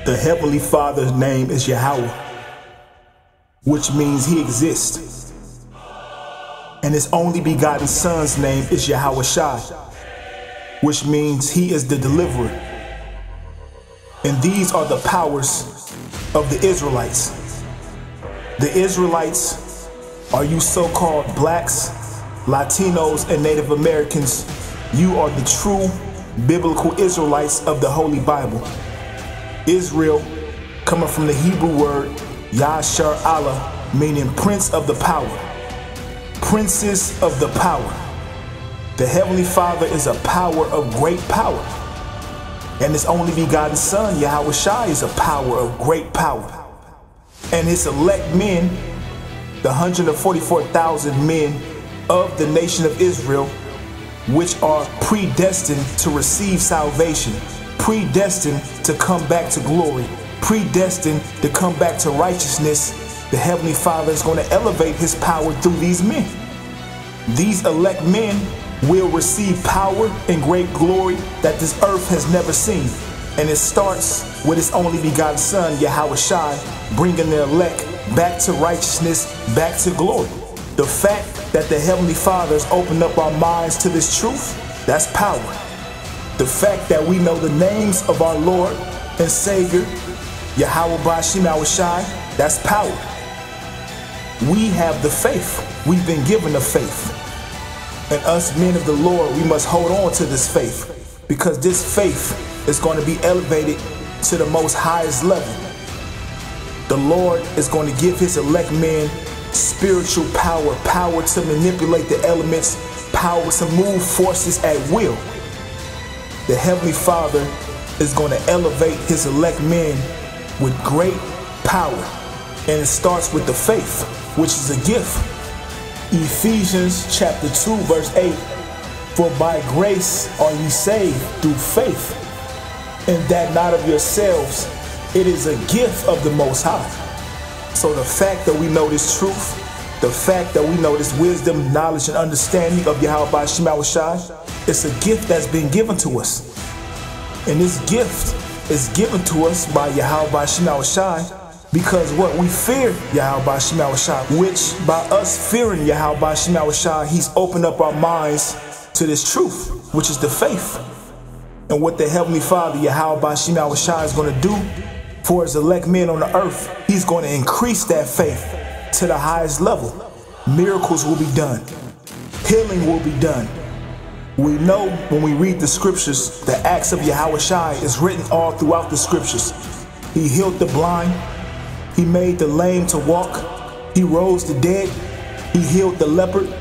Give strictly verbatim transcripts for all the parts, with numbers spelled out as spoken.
The Heavenly Father's name is Yahweh, which means he exists. And his only begotten Son's name is Yahweh Shai, which means he is the deliverer. And these are the powers of the Israelites. The Israelites are you so-called blacks, Latinos, and Native Americans. You are the true biblical Israelites of the Holy Bible. Israel, coming from the Hebrew word Yashar Allah, meaning prince of the power, princes of the power. The Heavenly Father is a power of great power, and his only begotten Son, Yahweh Shai, is a power of great power. And his elect men, the one hundred forty-four thousand men of the nation of Israel, which are predestined to receive salvation, predestined to come back to glory, predestined to come back to righteousness. The Heavenly Father is going to elevate his power through these men. These elect men will receive power and great glory that this earth has never seen. And it starts with his only begotten Son, Yahweh Shai, bringing the elect back to righteousness, back to glory. The fact that the Heavenly Father has opened up our minds to this truth, that's power. The fact that we know the names of our Lord and Savior, Yahweh Bashim Yahweh Shai, that's power. We have the faith. We've been given the faith. And us men of the Lord, we must hold on to this faith, because this faith is going to be elevated to the most highest level. The Lord is going to give his elect men spiritual power, power to manipulate the elements, power to move forces at will. The Heavenly Father is going to elevate his elect men with great power. And it starts with the faith, which is a gift. Ephesians chapter two, verse eight. For by grace are ye saved through faith, and that not of yourselves. It is a gift of the Most High. So the fact that we know this truth, the fact that we know this wisdom, knowledge, and understanding of Yahweh Bashim Yahweh Shai, it's a gift that's been given to us. And this gift is given to us by Yahweh Bashim Yahweh Shai, because what we fear Yahweh Bashim Yahweh Shai, which by us fearing Yahweh Bashim Yahweh Shai, he's opened up our minds to this truth, which is the faith. And what the Heavenly Father, Yahweh Bashim Yahweh Shai, is going to do for his elect men on the earth, he's going to increase that faith to the highest level. Miracles will be done. Healing will be done. We know when we read the scriptures, the acts of Yahweh Shai is written all throughout the scriptures. He healed the blind. He made the lame to walk. He rose the dead. He healed the leopard.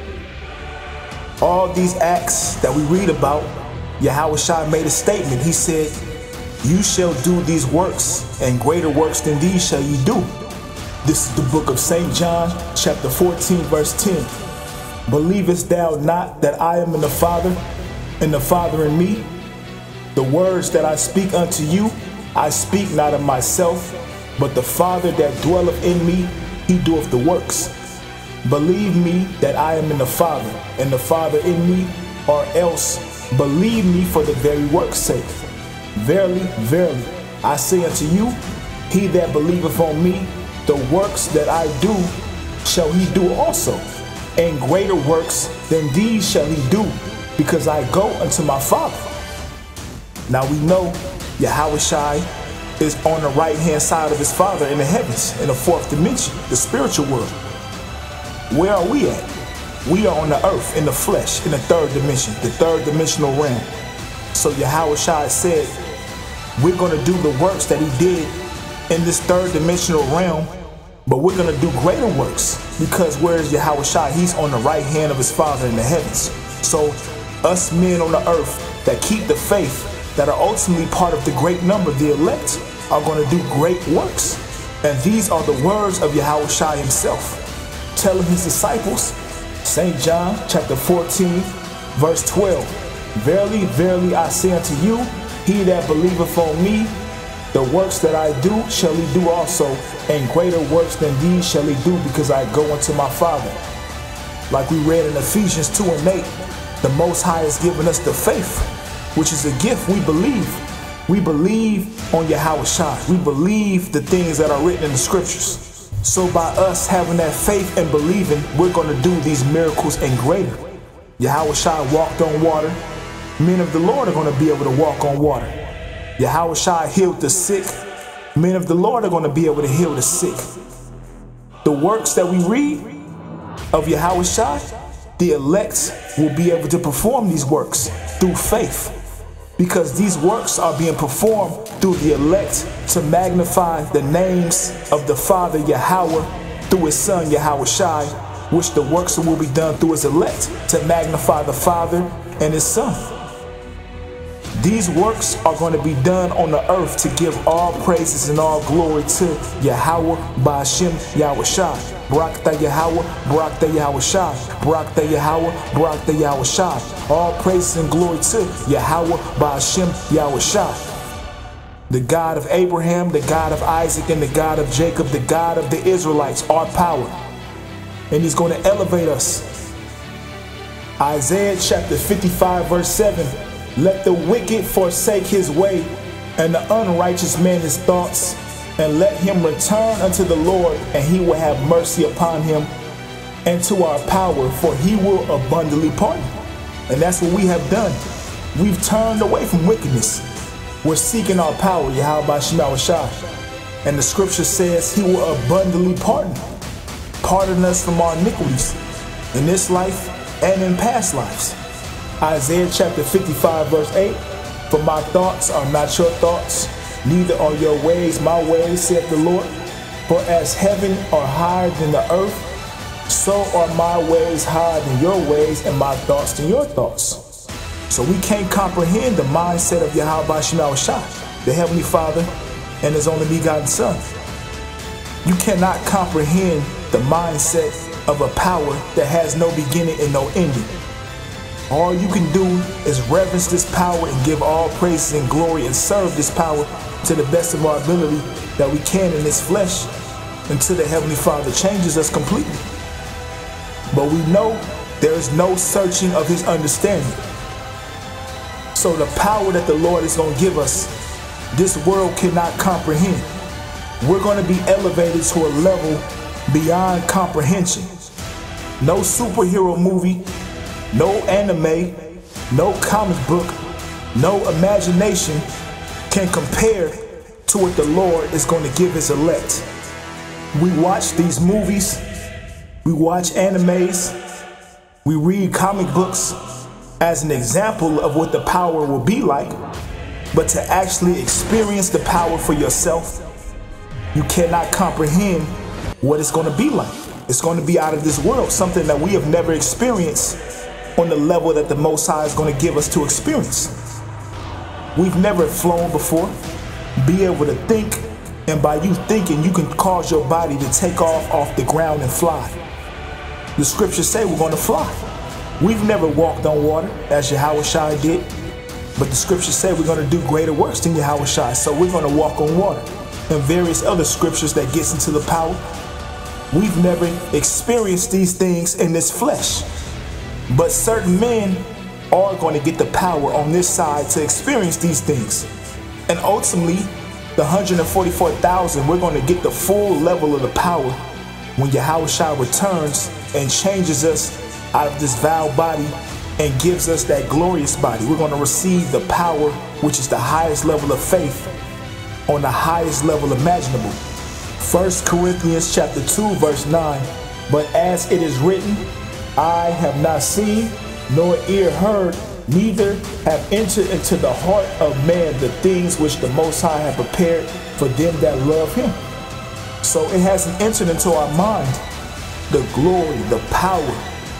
All these acts that we read about, Yahweh Shai made a statement. He said, you shall do these works, and greater works than these shall ye do. This is the book of Saint John, chapter fourteen, verse ten. Believest thou not that I am in the Father, and the Father in me? The words that I speak unto you, I speak not of myself, but the Father that dwelleth in me, he doeth the works. Believe me that I am in the Father, and the Father in me, or else believe me for the very work's sake. Verily, verily, I say unto you, he that believeth on me, the works that I do, shall he do also, and greater works than these shall he do, because I go unto my Father. Now we know Yahweh Shai is on the right hand side of his Father in the heavens, in the fourth dimension, the spiritual world. Where are we at? We are on the earth, in the flesh, in the third dimension, the third dimensional realm. So Yahweh Shai said, we're going to do the works that he did in this third dimensional realm, but we're going to do greater works, because where is Yahweh Shai? He's on the right hand of his Father in the heavens. So us men on the earth that keep the faith, that are ultimately part of the great number, the elect, are going to do great works. And these are the words of Yahweh Shai himself, telling his disciples, Saint John chapter fourteen, verse twelve. Verily, verily, I say unto you, he that believeth on me, the works that I do shall he do also, and greater works than these shall he do, because I go unto my Father. Like we read in Ephesians two and eight, the Most High has given us the faith, which is a gift. We believe. We believe on Yahweh Shai. We believe the things that are written in the scriptures. So by us having that faith and believing, we're going to do these miracles and greater. Yahweh Shai walked on water. Men of the Lord are going to be able to walk on water. Yahweh Shai healed the sick. Men of the Lord are going to be able to heal the sick. The works that we read of Yahweh Shai, the elect will be able to perform these works through faith, because these works are being performed through the elect to magnify the names of the Father Yahweh through his Son Yahweh Shai, which the works will be done through his elect to magnify the Father and his Son. These works are going to be done on the earth to give all praises and all glory to Yahweh Ba'ashem Yahweh Shai. Barak the Yahweh, Barak the Yahweh Shai. Barak the Yahweh, Barak the Yahweh Shai. All praises and glory to Yahweh Ba'ashem Yahweh Shai. The God of Abraham, the God of Isaac, and the God of Jacob, the God of the Israelites, our power. And he's going to elevate us. Isaiah chapter fifty-five verse seven. Let the wicked forsake his way, and the unrighteous man his thoughts, and let him return unto the Lord, and he will have mercy upon him, and to our power, for he will abundantly pardon. And that's what we have done. We've turned away from wickedness. We're seeking our power, Yahweh Ba'ashem Yahweh Shai. And the scripture says he will abundantly pardon. Pardon us from our iniquities in this life and in past lives. Isaiah chapter fifty-five verse eight. For my thoughts are not your thoughts, neither are your ways my ways, saith the Lord. For as heaven are higher than the earth, so are my ways higher than your ways, and my thoughts than your thoughts. So we can't comprehend the mindset of Yahweh Ba'ashem Yahweh Shai, the Heavenly Father and his only begotten Son. You cannot comprehend the mindset of a power that has no beginning and no ending. All you can do is reverence this power and give all praises and glory and serve this power to the best of our ability that we can in this flesh until the Heavenly Father changes us completely. But we know there is no searching of his understanding. So the power that the Lord is going to give us, this world cannot comprehend. We're going to be elevated to a level beyond comprehension. No superhero movie, no anime, no comic book, no imagination can compare to what the Lord is going to give his elect. We watch these movies, we watch animes, we read comic books as an example of what the power will be like, but to actually experience the power for yourself, you cannot comprehend what it's going to be like. It's going to be out of this world, something that we have never experienced on the level that the Most High is going to give us to experience. We've never flown before. Be able to think, and by you thinking, you can cause your body to take off off the ground and fly. The scriptures say we're going to fly. We've never walked on water as Yahweh Shai did, but the scriptures say we're going to do greater works than Yahweh Shai, so we're going to walk on water. And various other scriptures that gets into the power. We've never experienced these things in this flesh. But certain men are going to get the power on this side to experience these things. And ultimately, the one hundred forty-four thousand, we're going to get the full level of the power when Yahweh Shai returns and changes us out of this vile body and gives us that glorious body. We're going to receive the power, which is the highest level of faith on the highest level imaginable. First Corinthians chapter two verse nine. But as it is written, eye have not seen, nor ear heard, neither have entered into the heart of man the things which the Most High have prepared for them that love him. So it hasn't entered into our mind the glory, the power,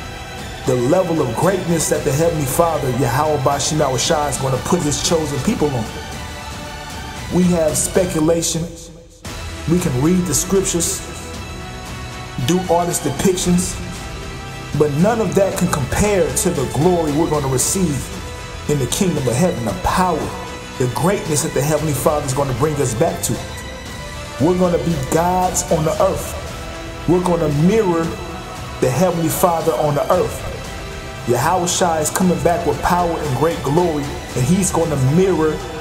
the level of greatness that the Heavenly Father, Yahweh Ba'ashem Yahweh Shai, is going to put his chosen people on. We have speculation. We can read the scriptures, do artist depictions, but none of that can compare to the glory we're going to receive in the kingdom of heaven, the power, the greatness that the Heavenly Father is going to bring us back to. We're going to be gods on the earth. We're going to mirror the Heavenly Father on the earth. Yahweh Shai is coming back with power and great glory, and he's going to mirror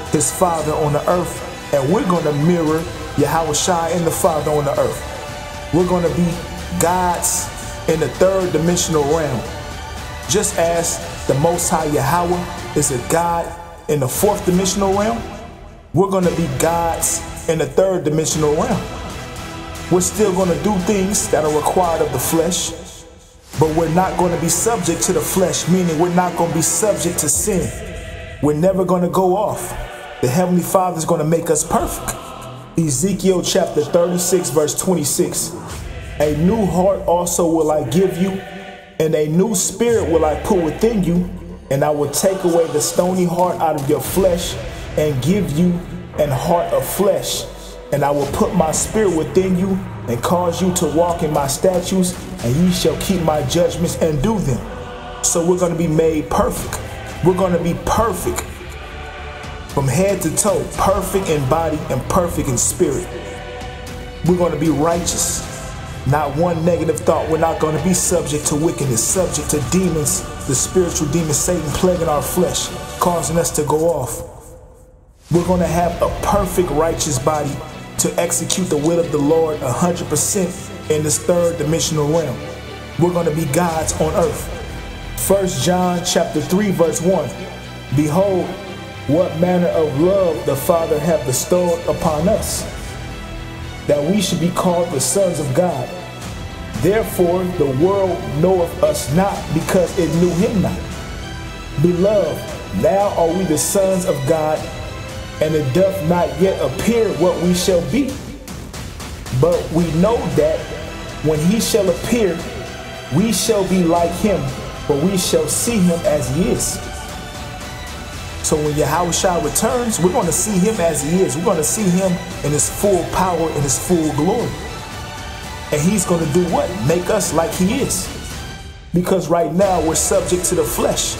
his Father on the earth, and we're going to mirror Yahweh Shai and the Father on the earth. We're going to be gods in the third dimensional realm. Just as the Most High Yahweh is a God in the fourth dimensional realm, we're going to be gods in the third dimensional realm. We're still going to do things that are required of the flesh, but we're not going to be subject to the flesh, meaning we're not going to be subject to sin. We're never going to go off. The Heavenly Father is going to make us perfect. Ezekiel chapter thirty-six, verse twenty-six. A new heart also will I give you, and a new spirit will I put within you, and I will take away the stony heart out of your flesh and give you an heart of flesh. And I will put my spirit within you and cause you to walk in my statutes, and ye shall keep my judgments and do them. So we're going to be made perfect. We're going to be perfect from head to toe, perfect in body and perfect in spirit. We're going to be righteous. Not one negative thought. We're not going to be subject to wickedness, subject to demons, the spiritual demon Satan plaguing our flesh, causing us to go off. We're going to have a perfect righteous body to execute the will of the Lord one hundred percent in this third dimensional realm. We're going to be gods on earth. First John chapter three, verse one. Behold, what manner of love the Father hath bestowed upon us, that we should be called the sons of God. Therefore the world knoweth us not, because it knew him not. Beloved, now are we the sons of God, and it doth not yet appear what we shall be. But we know that when he shall appear, we shall be like him, for we shall see him as he is. So when Yahweh Shai returns, we're going to see him as he is. We're going to see him in his full power, in his full glory. And he's going to do what? Make us like he is. Because right now we're subject to the flesh.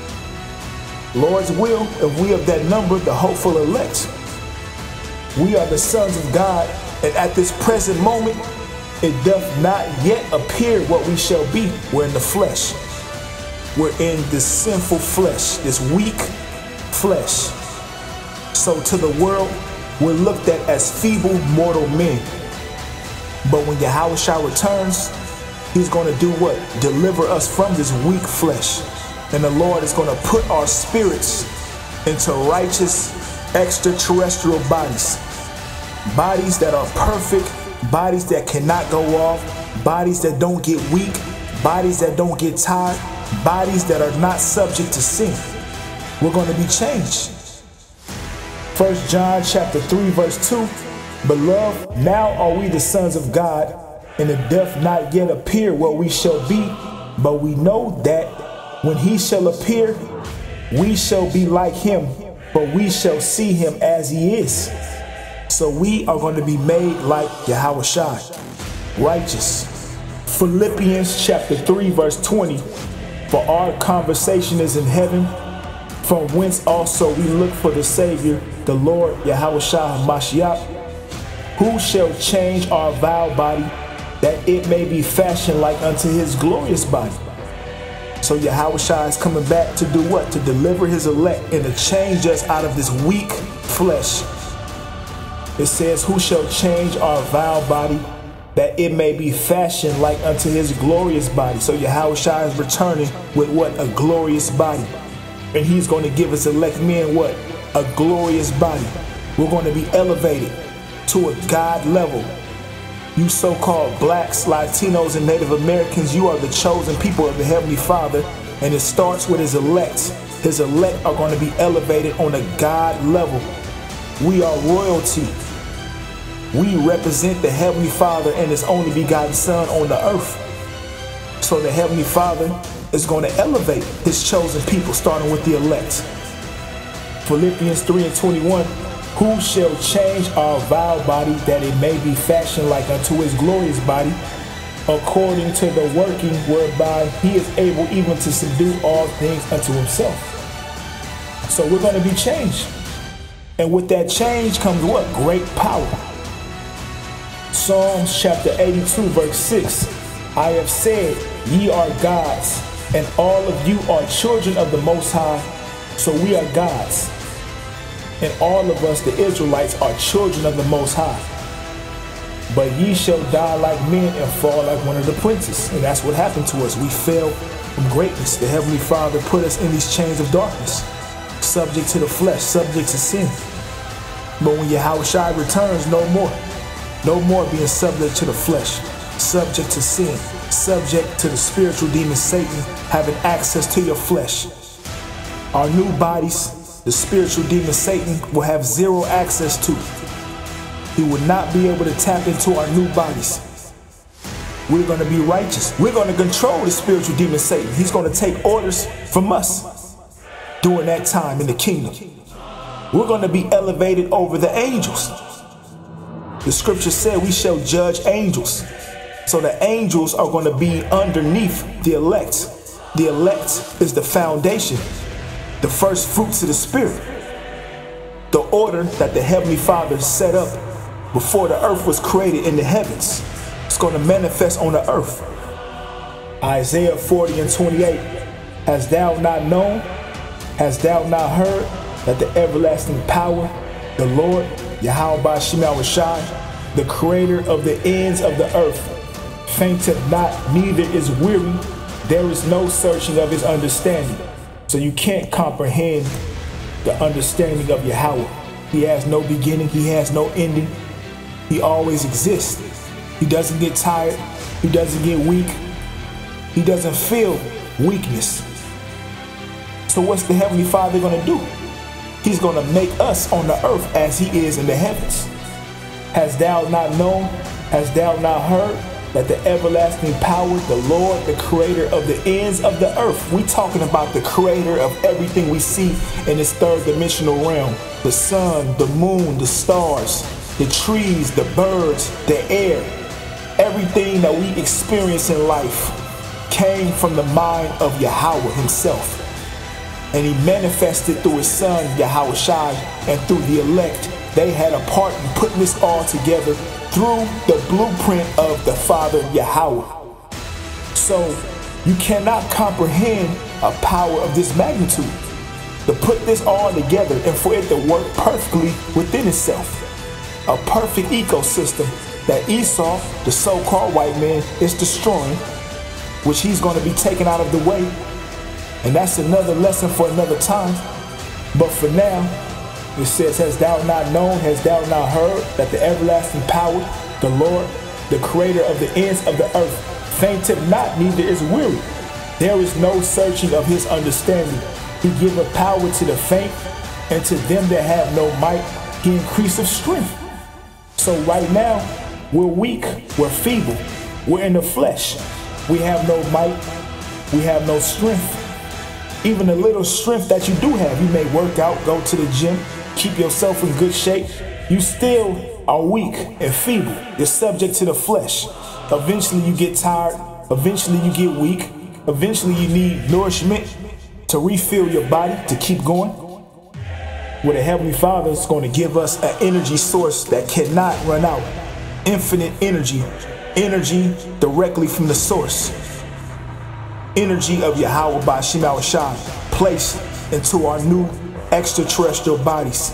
Lord's will, if we of that number, the hopeful elect, we are the sons of God, and at this present moment, it doth not yet appear what we shall be. We're in the flesh. We're in this sinful flesh, this weak flesh. So to the world, we're looked at as feeble mortal men. But when Yahweh Shai returns, he's going to do what? Deliver us from this weak flesh. And the Lord is going to put our spirits into righteous extraterrestrial bodies. Bodies that are perfect, bodies that cannot go off, bodies that don't get weak, bodies that don't get tired, bodies that are not subject to sin. We're going to be changed. First John chapter three, verse two. Beloved, now are we the sons of God, and it doth not yet appear what we shall be, but we know that when he shall appear, we shall be like him, for we shall see him as he is. So we are going to be made like Yahweh Shai, righteous. Philippians chapter three, verse twenty. For our conversation is in heaven, from whence also we look for the Savior, the Lord Yahweh Shai Mashiach, who shall change our vile body, that it may be fashioned like unto his glorious body. So Yahweh Shai is coming back to do what? To deliver his elect and to change us out of this weak flesh. It says, who shall change our vile body, that it may be fashioned like unto his glorious body. So Yahweh Shai is returning with what? A glorious body. And he's going to give us elect men what? A glorious body. We're going to be elevated to a God level. You so-called blacks, Latinos, and Native Americans, you are the chosen people of the Heavenly Father, and it starts with his elect. His elect are going to be elevated on a God level. We are royalty. We represent the Heavenly Father and his only begotten Son on the earth. So the Heavenly Father is going to elevate his chosen people, starting with the elect. Philippians three and twenty-one. Who shall change our vile body, that it may be fashioned like unto his glorious body, according to the working whereby he is able even to subdue all things unto himself. So we're going to be changed. And with that change comes what? Great power. Psalms chapter eighty-two, verse six. I have said, ye are gods, and all of you are children of the Most High. So we are gods. And all of us, the Israelites, are children of the Most High. But ye shall die like men and fall like one of the princes. And that's what happened to us. We fell from greatness. The Heavenly Father put us in these chains of darkness, subject to the flesh, subject to sin. But when Yahushua returns, no more. No more being subject to the flesh, subject to sin, subject to the spiritual demon Satan having access to your flesh. Our new bodies, the spiritual demon Satan will have zero access to. He will not be able to tap into our new bodies. We're going to be righteous. We're going to control the spiritual demon Satan. He's going to take orders from us during that time in the kingdom. We're going to be elevated over the angels. The scripture said we shall judge angels. So the angels are going to be underneath the elect. The elect is the foundation, the first fruits of the Spirit. The order that the Heavenly Father set up before the earth was created in the heavens. It's going to manifest on the earth. Isaiah forty and twenty-eight. Hast thou not known? Hast thou not heard that the everlasting power, the Lord, Yahweh Ba'ashem Yahushai, the creator of the ends of the earth, fainteth not, neither is weary. There is no searching of his understanding. So you can't comprehend the understanding of Yahweh. He has no beginning. He has no ending. He always exists. He doesn't get tired. He doesn't get weak. He doesn't feel weakness. So what's the Heavenly Father going to do? He's going to make us on the earth as he is in the heavens. Hast thou not known? Hast thou not heard that the everlasting power, the Lord, the creator of the ends of the earth? We talking about the creator of everything we see in this third dimensional realm. The sun, the moon, the stars, the trees, the birds, the air. Everything that we experience in life came from the mind of Yahweh himself. And he manifested through his son, Yahushua, and through the elect. They had a part in putting this all together through the blueprint of the Father, Yahweh. So you cannot comprehend a power of this magnitude. To put this all together and for it to work perfectly within itself. A perfect ecosystem that Esau, the so-called white man, is destroying, which he's going to be taken out of the way. And that's another lesson for another time. But for now, it says, hast thou not known, hast thou not heard that the everlasting power, the Lord, the creator of the ends of the earth, fainteth not, neither is weary. There is no searching of his understanding. He giveth power to the faint, and to them that have no might, he increaseth strength. So right now, we're weak, we're feeble, we're in the flesh. We have no might, we have no strength. Even the little strength that you do have, you may work out, go to the gym, keep yourself in good shape, you still are weak and feeble. You're subject to the flesh. Eventually you get tired, eventually you get weak, eventually you need nourishment to refill your body, to keep going. Where the Heavenly Father is going to give us an energy source that cannot run out. Infinite energy, energy directly from the source. Energy of Yahweh Ba'ashem Yahushai placed into our new extraterrestrial bodies.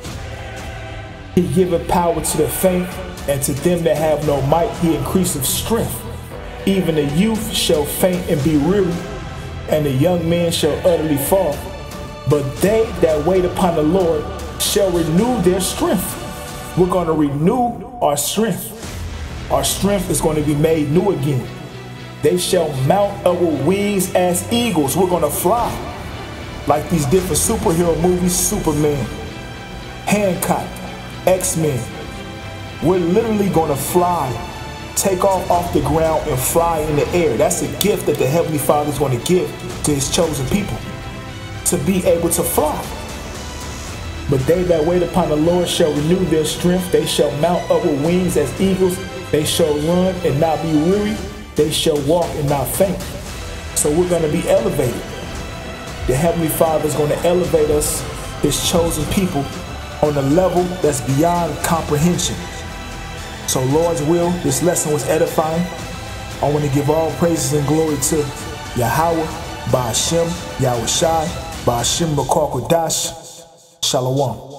He giveth power to the faint, and to them that have no might he increaseth strength. Even the youth shall faint and be weary, and the young men shall utterly fall. But they that wait upon the Lord shall renew their strength. We're going to renew our strength. Our strength is going to be made new again. They shall mount up with wings as eagles. We're going to fly. Like these different superhero movies, Superman, Hancock, X-Men. We're literally going to fly, take off off the ground and fly in the air. That's a gift that the Heavenly Father is going to give to his chosen people, to be able to fly. But they that wait upon the Lord shall renew their strength. They shall mount up with wings as eagles. They shall run and not be weary. They shall walk and not faint. So we're going to be elevated. The Heavenly Father is going to elevate us, his chosen people, on a level that's beyond comprehension. So Lord's will, this lesson was edifying. I want to give all praises and glory to Yahweh, Ba'ashem, Yahushai, Ba'ashem B'Kar Kodash. Shalom.